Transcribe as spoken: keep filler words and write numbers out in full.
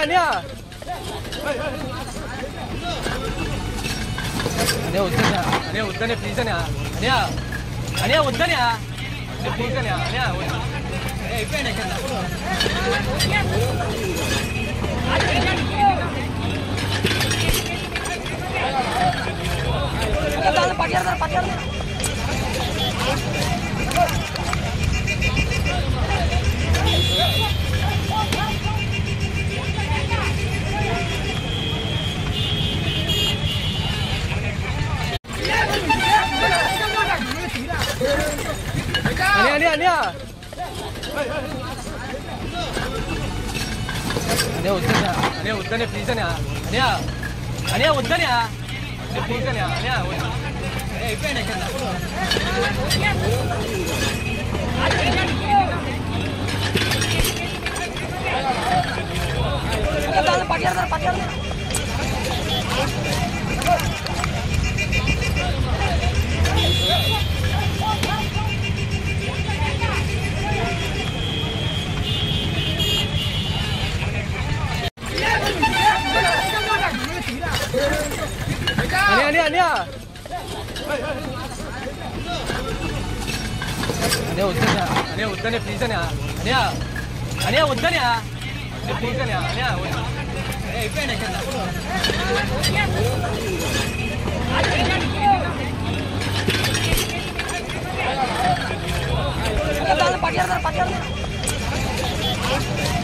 అనియా అనే వద్దనే అనే వద్దనే ప్లీజ్ అనే అనియా అనే వద్దనే ప్లీజ్ అనే అనియా అయిపోయాను ఇక్కడ పట్టారు పట్టారు అనియా అనియా అనే వద్దనే అనే వద్దనే ప్లీజ్ అనే అనియా అనే వద్దనే ప్లీజ్ అనే అనియా అయిపోయాను ఇక్కడ పట్టారు పట్టారు అనియా అనియా అనే వద్దనే అనే వద్దనే ప్లీజ్ అనే అనియా అనే వద్దనే ప్లీజ్ అనే అనియా అయిపోయాను ఇక్కడ పట్టారు పట్టారు